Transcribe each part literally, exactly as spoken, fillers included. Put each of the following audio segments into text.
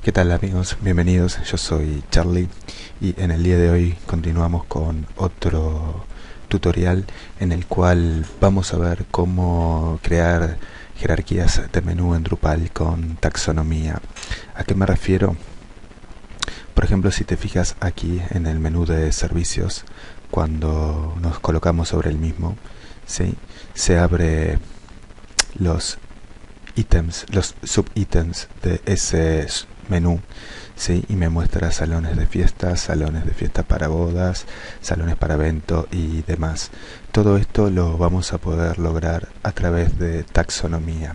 ¿Qué tal amigos? Bienvenidos, yo soy Charlie y en el día de hoy continuamos con otro tutorial en el cual vamos a ver cómo crear jerarquías de menú en Drupal con taxonomía. ¿A qué me refiero? Por ejemplo, si te fijas aquí en el menú de servicios, cuando nos colocamos sobre el mismo, ¿sí? Se abre los ítems, los subítems de ese menú, ¿sí? Y me muestra salones de fiestas, salones de fiesta para bodas, salones para evento y demás. Todo esto lo vamos a poder lograr a través de taxonomía.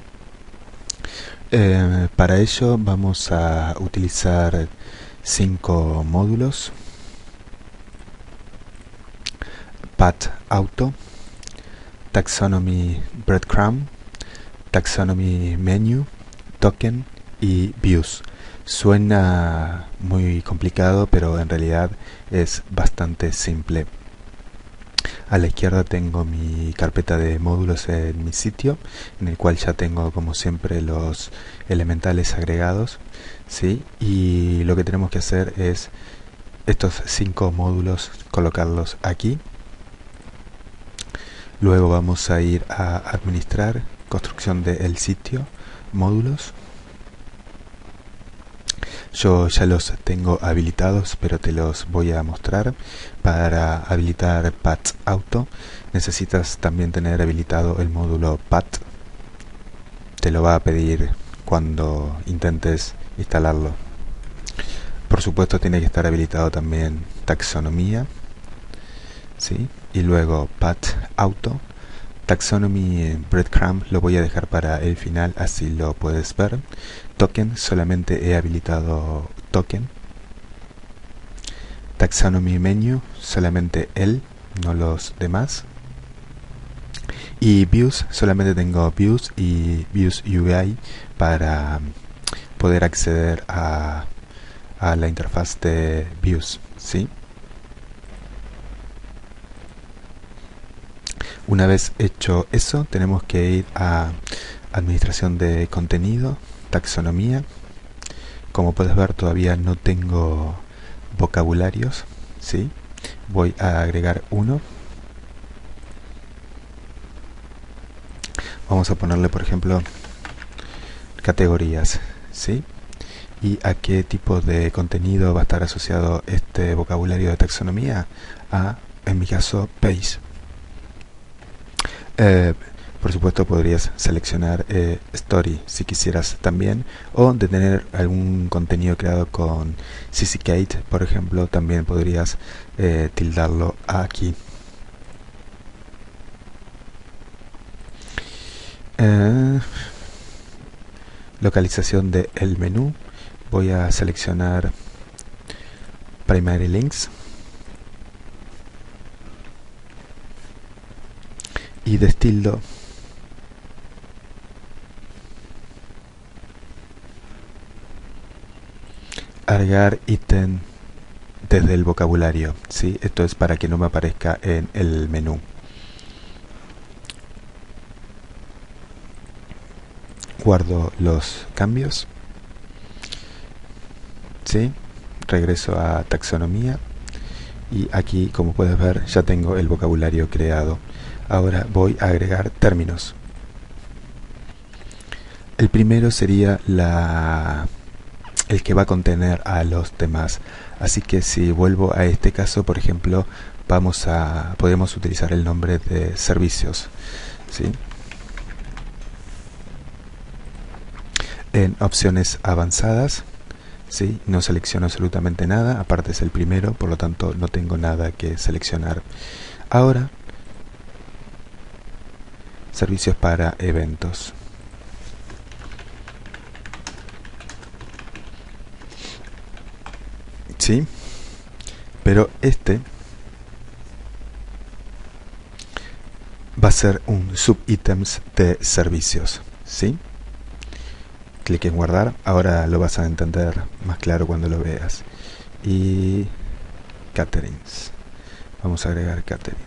Eh, para ello vamos a utilizar cinco módulos: Path Auto, Taxonomy Breadcrumb, Taxonomy Menu, Token y Views. Suena muy complicado, pero en realidad es bastante simple. A la izquierda tengo mi carpeta de módulos en mi sitio, en el cual ya tengo como siempre los elementales agregados, ¿sí? Y lo que tenemos que hacer es estos cinco módulos colocarlos aquí. Luego vamos a ir a administrar, construcción del sitio, módulos. Yo ya los tengo habilitados, pero te los voy a mostrar. Para habilitar Path Auto necesitas también tener habilitado el módulo Path. Te lo va a pedir cuando intentes instalarlo. Por supuesto tiene que estar habilitado también taxonomía, ¿sí? Y luego Path Auto. Taxonomy Breadcrumb lo voy a dejar para el final, así lo puedes ver. Token, solamente he habilitado Token. Taxonomy Menu, solamente él, no los demás. Y Views, solamente tengo Views y Views U I para poder acceder a, a la interfaz de Views, ¿sí? Una vez hecho eso, tenemos que ir a administración de contenido, taxonomía. Como puedes ver, todavía no tengo vocabularios, ¿sí? Voy a agregar uno. Vamos a ponerle, por ejemplo, categorías, ¿sí? ¿Y a qué tipo de contenido va a estar asociado este vocabulario de taxonomía? A, en mi caso, page. Eh, por supuesto podrías seleccionar eh, Story si quisieras también, o de tener algún contenido creado con CCKate, por ejemplo, también podrías eh, tildarlo aquí. Eh, localización del menú, voy a seleccionar Primary Links. Y destildo agregar ítem desde el vocabulario, ¿sí? Esto es para que no me aparezca en el menú. Guardo los cambios, ¿sí? Regreso a taxonomía y aquí, como puedes ver, ya tengo el vocabulario creado. Ahora voy a agregar términos. El primero sería la, el que va a contener a los demás. Así que si vuelvo a este caso, por ejemplo, vamos a podemos utilizar el nombre de servicios, ¿sí? En opciones avanzadas, ¿sí? No selecciono absolutamente nada, aparte es el primero, por lo tanto no tengo nada que seleccionar. Ahora, servicios para eventos. ¿Sí? Pero este va a ser un subítems de servicios, ¿sí? Clic en guardar, ahora lo vas a entender más claro cuando lo veas. Y caterings, vamos a agregar catering.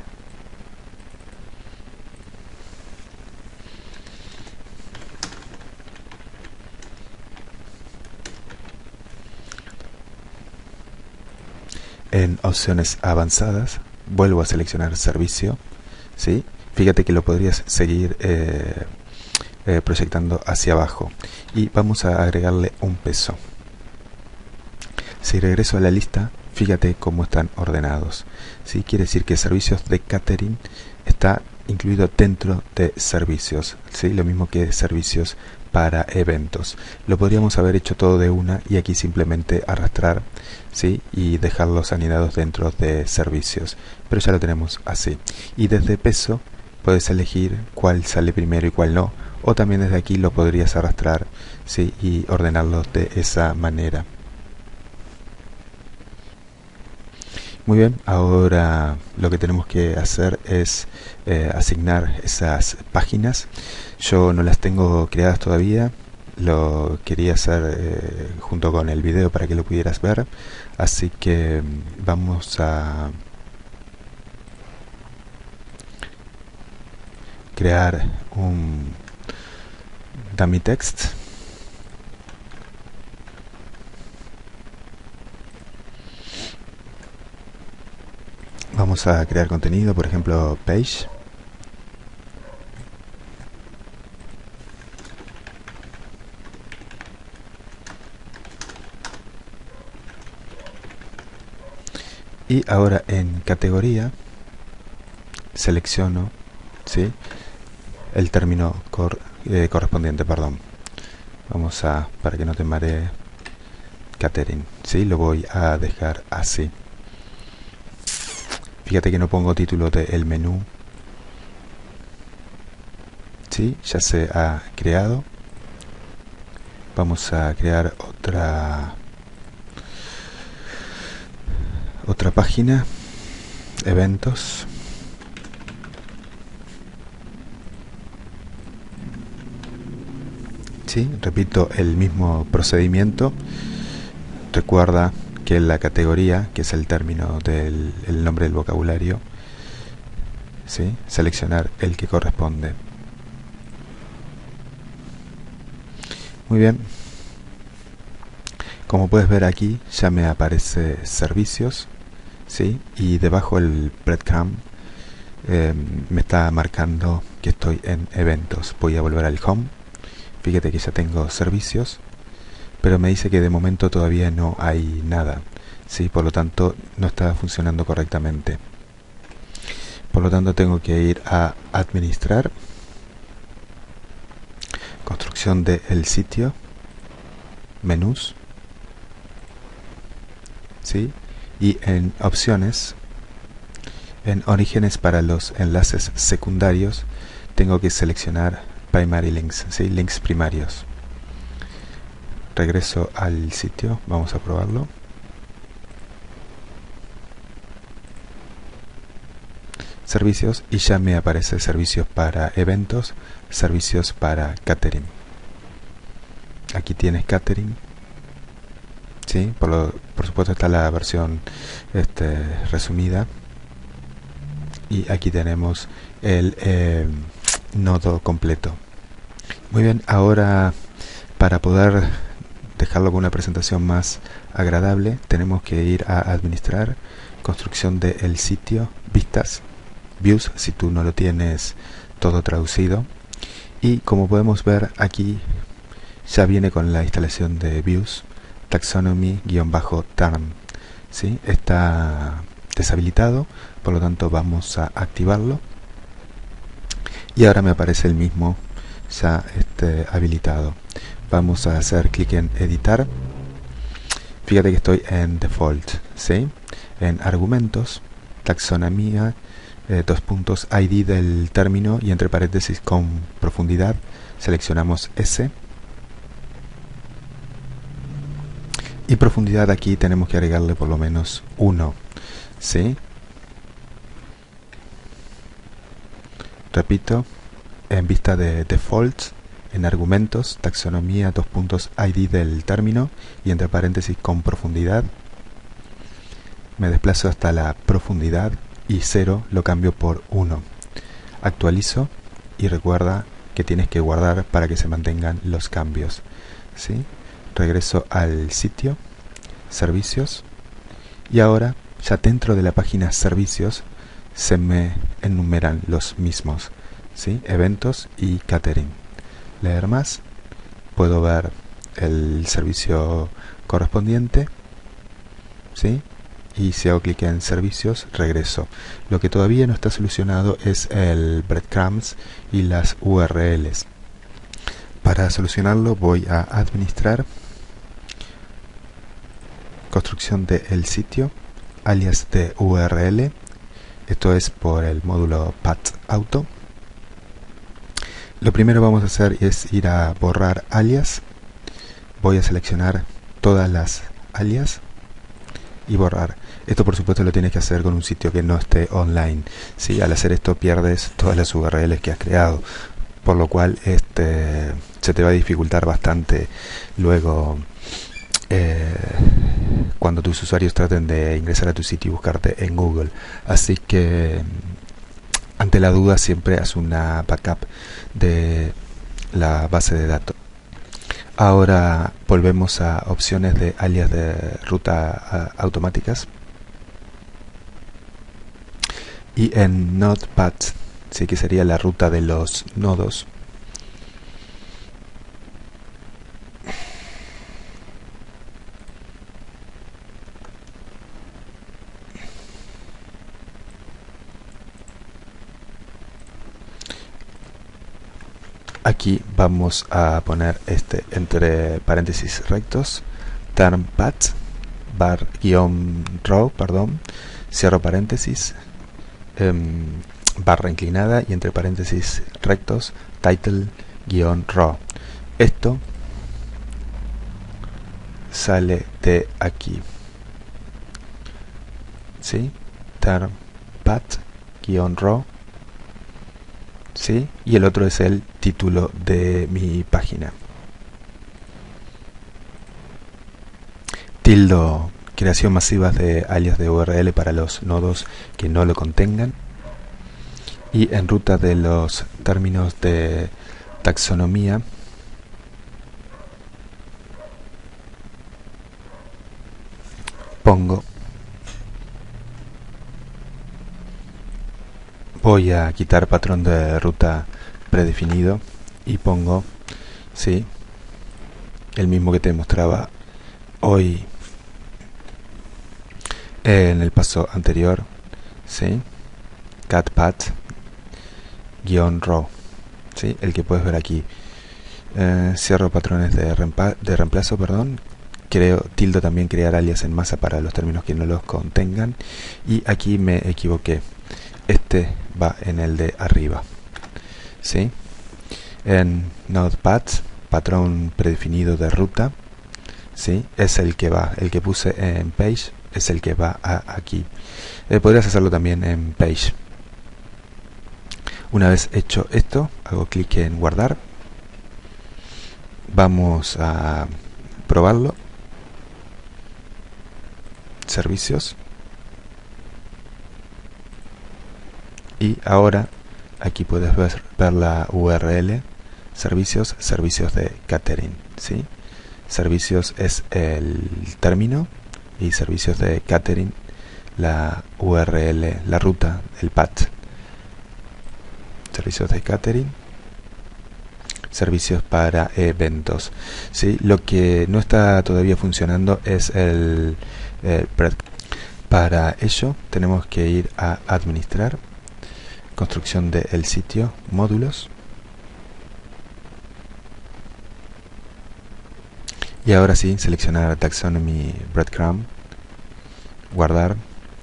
en opciones avanzadas vuelvo a seleccionar servicio, ¿sí? Fíjate que lo podrías seguir eh, eh, proyectando hacia abajo y vamos a agregarle un peso. Si regreso a la lista, fíjate cómo están ordenados, ¿sí? Quiere decir que servicios de catering está incluido dentro de servicios, ¿sí? Lo mismo que servicios para eventos. Lo podríamos haber hecho todo de una y aquí simplemente arrastrar, ¿sí? Y dejarlos anidados dentro de servicios, pero ya lo tenemos así. Y desde peso puedes elegir cuál sale primero y cuál no, o también desde aquí lo podrías arrastrar, ¿sí? Y ordenarlos de esa manera. Muy bien, ahora lo que tenemos que hacer es eh, asignar esas páginas. Yo no las tengo creadas todavía, lo quería hacer eh, junto con el video para que lo pudieras ver, así que vamos a crear un dummy text. Vamos a crear contenido, por ejemplo, page. Y ahora en categoría selecciono, ¿sí? El término cor eh, correspondiente, perdón. Vamos a, para que no te maree, catering, ¿sí? Lo voy a dejar así. Fíjate que no pongo título del menú, ¿sí? Ya se ha creado. Vamos a crear otra otra página, eventos. ¿Sí? Repito el mismo procedimiento. Recuerda que la categoría, que es el término del el nombre del vocabulario, ¿sí? Seleccionar el que corresponde. Muy bien. Como puedes ver aquí ya me aparece servicios, ¿sí? Y debajo el breadcrumb eh, me está marcando que estoy en eventos. Voy a volver al home. Fíjate que ya tengo servicios, pero me dice que de momento todavía no hay nada, ¿sí? Por lo tanto no está funcionando correctamente. Por lo tanto tengo que ir a administrar, construcción del sitio, menús, ¿sí? Y en opciones, en orígenes para los enlaces secundarios, tengo que seleccionar primary links, ¿sí? Links primarios. Regreso al sitio, vamos a probarlo. Servicios, y ya me aparece servicios para eventos, servicios para catering. Aquí tienes catering, ¿sí? Por, lo, por supuesto está la versión este, resumida, y aquí tenemos el eh, nodo completo. Muy bien, ahora para poder dejarlo con una presentación más agradable, tenemos que ir a administrar, construcción del sitio, vistas, views, si tú no lo tienes todo traducido. Y como podemos ver aquí, ya viene con la instalación de views, taxonomy-term, ¿sí? Está deshabilitado, por lo tanto vamos a activarlo. Y ahora me aparece el mismo ya este, habilitado. Vamos a hacer clic en editar. Fíjate que estoy en default, ¿sí? En argumentos, taxonomía, eh, dos puntos I D del término y entre paréntesis con profundidad. Seleccionamos S. Y profundidad aquí tenemos que agregarle por lo menos uno, ¿sí? Repito, en vista de default, en argumentos, taxonomía, dos puntos I D del término y entre paréntesis con profundidad. Me desplazo hasta la profundidad y cero lo cambio por uno. Actualizo y recuerda que tienes que guardar para que se mantengan los cambios, ¿sí? Regreso al sitio, servicios, y ahora ya dentro de la página servicios se me enumeran los mismos, ¿sí? Eventos y catering. Leer más, puedo ver el servicio correspondiente, ¿sí? Y si hago clic en servicios, regreso. Lo que todavía no está solucionado es el breadcrumbs y las U R Ls. Para solucionarlo voy a administrar, construcción del sitio, alias de U R L. Esto es por el módulo path auto. Lo primero que vamos a hacer es ir a borrar alias. Voy a seleccionar todas las alias y borrar. Esto por supuesto lo tienes que hacer con un sitio que no esté online, ¿sí? Al hacer esto pierdes todas las U R Ls que has creado, por lo cual este se te va a dificultar bastante luego eh, cuando tus usuarios traten de ingresar a tu sitio y buscarte en Google. Así que ante la duda siempre haz una backup de la base de datos. Ahora volvemos a opciones de alias de ruta uh, automáticas y en node path, sí, que sería la ruta de los nodos. Aquí vamos a poner este entre paréntesis rectos, term path, bar guión row, perdón, cierro paréntesis, eh, barra inclinada y entre paréntesis rectos, title guión row. Esto sale de aquí, ¿sí? Term path guión row. ¿Sí? Y el otro es el título de mi página. Tildo, creación masiva de alias de U R L para los nodos que no lo contengan. Y en ruta de los términos de taxonomía, pongo, voy a quitar patrón de ruta predefinido y pongo, sí, el mismo que te mostraba hoy en el paso anterior, sí, cat path guión row, sí, el que puedes ver aquí. Eh, cierro patrones de, reempa de reemplazo, perdón. Creo, tildo también crear alias en masa para los términos que no los contengan. Y aquí me equivoqué. Este va en el de arriba, ¿sí? En nodepath, patrón predefinido de ruta, ¿sí? Es el que va, el que puse en page es el que va a aquí. Eh, podrías hacerlo también en page. Una vez hecho esto, hago clic en guardar. Vamos a probarlo. Servicios. Y ahora aquí puedes ver, ver la U R L, servicios, servicios de catering, ¿sí? Servicios es el término y servicios de catering la U R L, la ruta, el path. Servicios de catering, servicios para eventos, ¿sí? Lo que no está todavía funcionando es el, el para ello tenemos que ir a administrar, construcción del sitio, módulos, y ahora sí seleccionar taxonomy breadcrumb, guardar.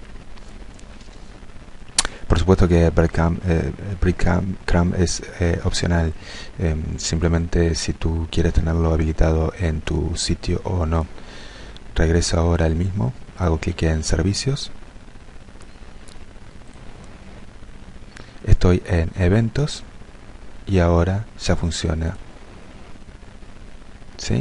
Por supuesto que breadcrumb, eh, breadcrumb es eh, opcional, eh, simplemente si tú quieres tenerlo habilitado en tu sitio o no. Regreso ahora al mismo, hago clic en servicios. Estoy en eventos y ahora ya funciona, ¿sí?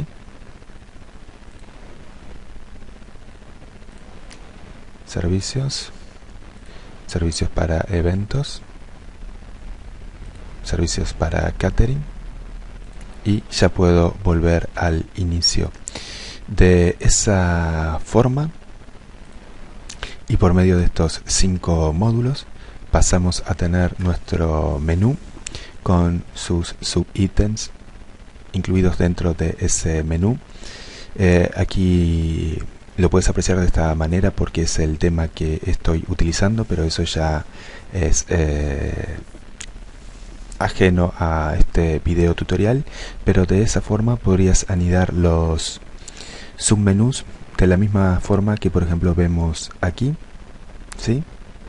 Servicios, servicios para eventos, servicios para catering y ya puedo volver al inicio. De esa forma Y por medio de estos cinco módulos pasamos a tener nuestro menú con sus subítems incluidos dentro de ese menú. Eh, aquí lo puedes apreciar de esta manera porque es el tema que estoy utilizando, pero eso ya es eh, ajeno a este video tutorial. Pero de esa forma podrías anidar los submenús de la misma forma que por ejemplo vemos aquí, ¿sí?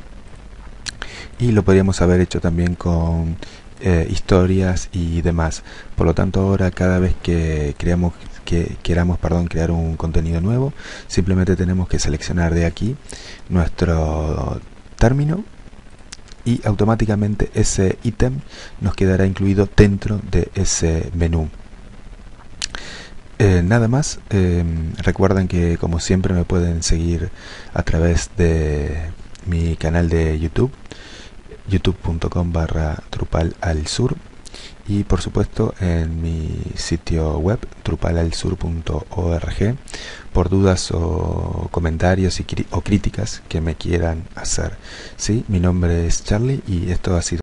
Y lo podríamos haber hecho también con eh, historias y demás. Por lo tanto, ahora cada vez que creamos que queramos perdón, crear un contenido nuevo, simplemente tenemos que seleccionar de aquí nuestro término y automáticamente ese ítem nos quedará incluido dentro de ese menú. Eh, nada más, eh, recuerden que como siempre me pueden seguir a través de mi canal de YouTube, youtube punto com barra Drupal al sur, y por supuesto en mi sitio web drupal al sur punto org por dudas o comentarios y, o críticas que me quieran hacer. ¿Sí? Mi nombre es Charlie y esto ha sido